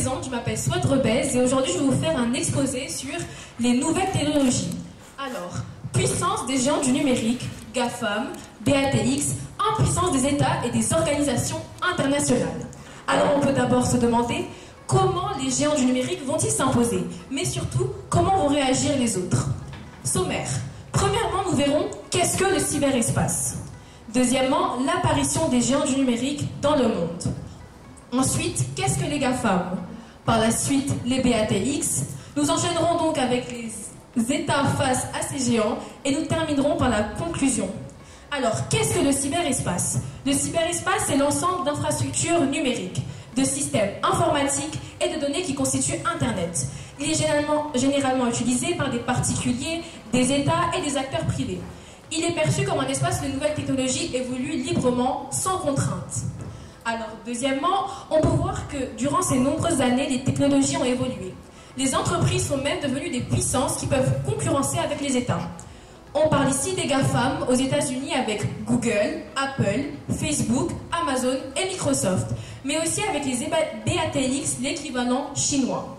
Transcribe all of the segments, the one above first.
présente, je m'appelle Swat Rebez et aujourd'hui je vais vous faire un exposé sur les nouvelles technologies. Alors, puissance des géants du numérique, GAFAM, BATX, impuissance des États et des organisations internationales. Alors on peut d'abord se demander comment les géants du numérique vont-ils s'imposer, mais surtout comment vont réagir les autres. Sommaire. Premièrement, nous verrons qu'est-ce que le cyberespace. Deuxièmement, l'apparition des géants du numérique dans le monde. Ensuite, qu'est-ce que les GAFAM? Par la suite, les BATX. Nous enchaînerons donc avec les États face à ces géants et nous terminerons par la conclusion. Alors, qu'est-ce que le cyberespace? Le cyberespace, c'est l'ensemble d'infrastructures numériques, de systèmes informatiques et de données qui constituent Internet. Il est généralement utilisé par des particuliers, des États et des acteurs privés. Il est perçu comme un espace où les nouvelles technologies évoluent librement, sans contrainte. Alors, deuxièmement, on peut voir que durant ces nombreuses années, les technologies ont évolué. Les entreprises sont même devenues des puissances qui peuvent concurrencer avec les États. On parle ici des GAFAM aux États-Unis avec Google, Apple, Facebook, Amazon et Microsoft, mais aussi avec les BATX, l'équivalent chinois.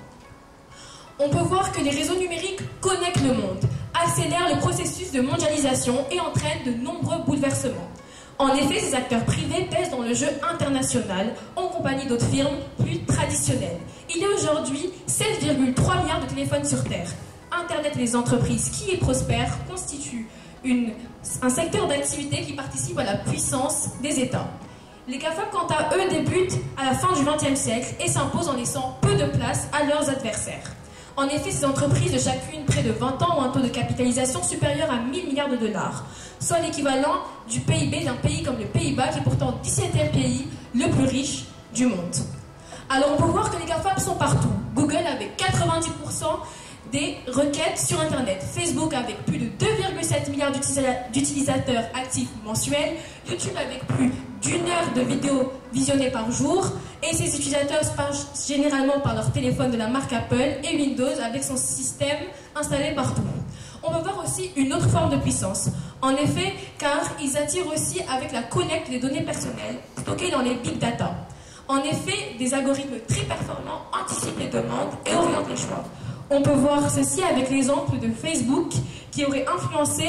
On peut voir que les réseaux numériques connectent le monde, accélèrent le processus de mondialisation et entraînent de nombreux bouleversements. En effet, ces acteurs privés pèsent dans le jeu international en compagnie d'autres firmes plus traditionnelles. Il y a aujourd'hui 7,3 milliards de téléphones sur Terre. Internet et les entreprises qui y prospèrent constituent un secteur d'activité qui participe à la puissance des États. Les GAFAM, quant à eux, débutent à la fin du XXe siècle et s'imposent en laissant peu de place à leurs adversaires. En effet, ces entreprises de chacune près de 20 ans ont un taux de capitalisation supérieur à 1000 milliards de dollars, soit l'équivalent du PIB d'un pays comme le Pays-Bas, qui est pourtant le 17e pays le plus riche du monde. Alors on peut voir que les GAFAM sont partout. Google avec 90% des requêtes sur Internet, Facebook avec plus de 2,7 milliards d'utilisateurs actifs mensuels, YouTube avec plus d'1 heure de vidéos visionnées par jour, et ces utilisateurs passent généralement par leur téléphone de la marque Apple et Windows avec son système installé partout. On peut voir aussi une autre forme de puissance. En effet, car ils attirent aussi avec la collecte des données personnelles stockées dans les big data. En effet, des algorithmes très performants anticipent les demandes et orientent les choix. On peut voir ceci avec l'exemple de Facebook qui aurait influencé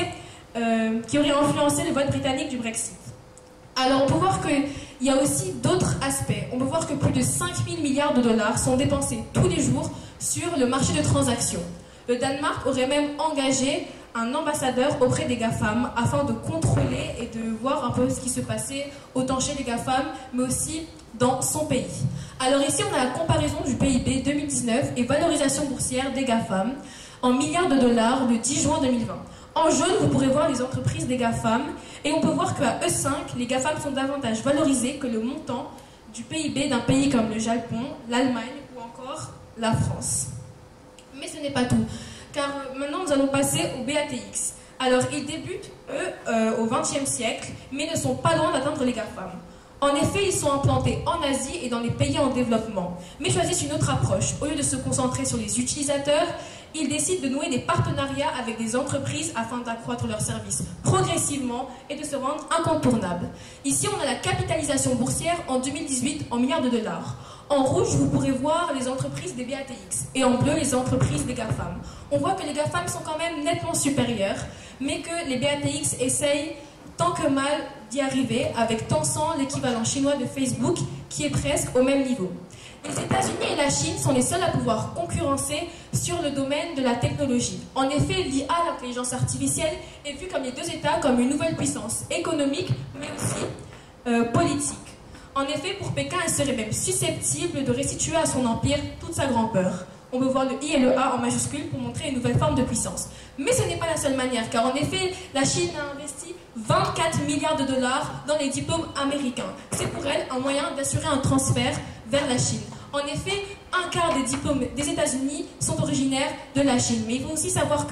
le vote britannique du Brexit. Alors on peut voir qu'il y a aussi d'autres aspects. On peut voir que plus de 5 000 milliards de dollars sont dépensés tous les jours sur le marché de transactions. Le Danemark aurait même engagé un ambassadeur auprès des GAFAM afin de contrôler et de voir un peu ce qui se passait autant chez les GAFAM mais aussi dans son pays. Alors ici on a la comparaison du PIB 2019 et valorisation boursière des GAFAM en milliards de dollars le 10 juin 2020. En jaune, vous pourrez voir les entreprises des GAFAM et on peut voir qu'à E5, les GAFAM sont davantage valorisés que le montant du PIB d'un pays comme le Japon, l'Allemagne ou encore la France. Mais ce n'est pas tout, car maintenant nous allons passer au BATX. Alors ils débutent, eux, au XXe siècle, mais ne sont pas loin d'atteindre les GAFAM. En effet, ils sont implantés en Asie et dans les pays en développement, mais choisissent une autre approche. Au lieu de se concentrer sur les utilisateurs, ils décident de nouer des partenariats avec des entreprises afin d'accroître leurs services progressivement et de se rendre incontournables. Ici, on a la capitalisation boursière en 2018 en milliards de dollars. En rouge, vous pourrez voir les entreprises des BATX et en bleu, les entreprises des GAFAM. On voit que les GAFAM sont quand même nettement supérieurs, mais que les BATX essayent tant que mal d'y arriver avec Tencent, l'équivalent chinois de Facebook, qui est presque au même niveau. Les États-Unis et la Chine sont les seuls à pouvoir concurrencer sur le domaine de la technologie. En effet, l'IA, l'intelligence artificielle, est vue comme les deux États comme une nouvelle puissance économique, mais aussi politique. En effet, pour Pékin, elle serait même susceptible de restituer à son empire toute sa grandeur. On peut voir le I et le A en majuscule pour montrer une nouvelle forme de puissance. Mais ce n'est pas la seule manière, car en effet, la Chine a investi 24 milliards de dollars dans les diplômes américains. C'est pour elle un moyen d'assurer un transfert vers la Chine. En effet, un quart des diplômes des États-Unis sont originaires de la Chine. Mais il faut aussi savoir que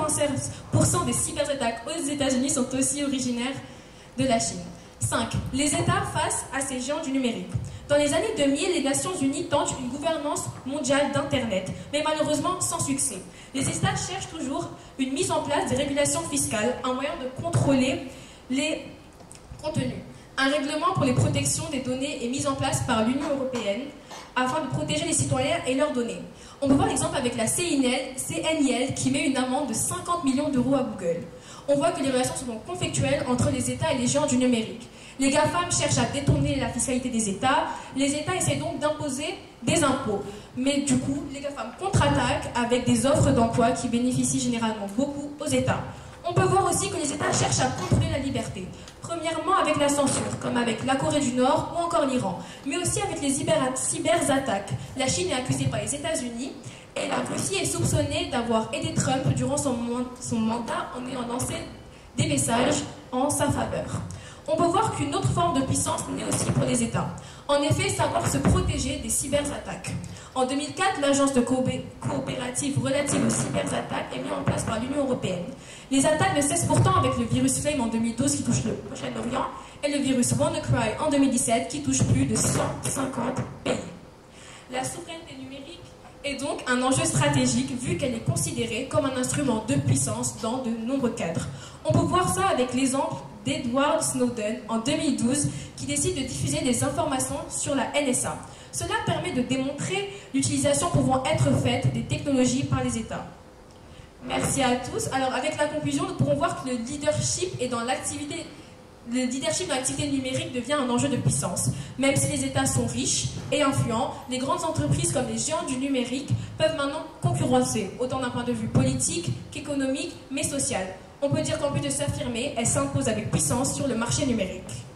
96% des cyberattaques aux États-Unis sont aussi originaires de la Chine. 5. Les États face à ces géants du numérique. Dans les années 2000, les Nations Unies tentent une gouvernance mondiale d'Internet, mais malheureusement sans succès. Les États cherchent toujours une mise en place des régulations fiscales, un moyen de contrôler les contenus. Un règlement pour les protections des données est mis en place par l'Union européenne. afin de protéger les citoyens et leurs données. On peut voir l'exemple avec la CNIL qui met une amende de 50 millions d'euros à Google. On voit que les relations sont donc conflictuelles entre les États et les géants du numérique. Les GAFAM cherchent à détourner la fiscalité des États. Les États essaient donc d'imposer des impôts. Mais du coup, les GAFAM contre-attaquent avec des offres d'emploi qui bénéficient généralement beaucoup aux États. On peut voir aussi que les États cherchent à contrôler la liberté. Premièrement avec la censure, comme avec la Corée du Nord ou encore l'Iran, mais aussi avec les cyberattaques. La Chine est accusée par les États-Unis et la Russie est soupçonnée d'avoir aidé Trump durant son mandat en ayant lancé des messages en sa faveur. On peut voir qu'une autre forme de puissance naît aussi pour les États. En effet, savoir se protéger des cyberattaques. En 2004, l'agence de coopérative relative aux cyberattaques est mise en place par l'Union européenne. Les attaques ne cessent pourtant avec le virus Flame en 2012 qui touche le Proche-Orient et le virus WannaCry en 2017 qui touche plus de 150 pays. La souveraineté numérique est donc un enjeu stratégique vu qu'elle est considérée comme un instrument de puissance dans de nombreux cadres. On peut voir ça avec l'exemple d'Edward Snowden en 2012 qui décide de diffuser des informations sur la NSA. Cela permet de démontrer l'utilisation pouvant être faite des technologies par les États. Merci à tous. Alors avec la conclusion, nous pourrons voir que le leadership dans l'activité numérique devient un enjeu de puissance. Même si les États sont riches et influents, les grandes entreprises comme les géants du numérique peuvent maintenant concurrencer, autant d'un point de vue politique qu'économique, mais social. On peut dire qu'en plus de s'affirmer, elles s'imposent avec puissance sur le marché numérique.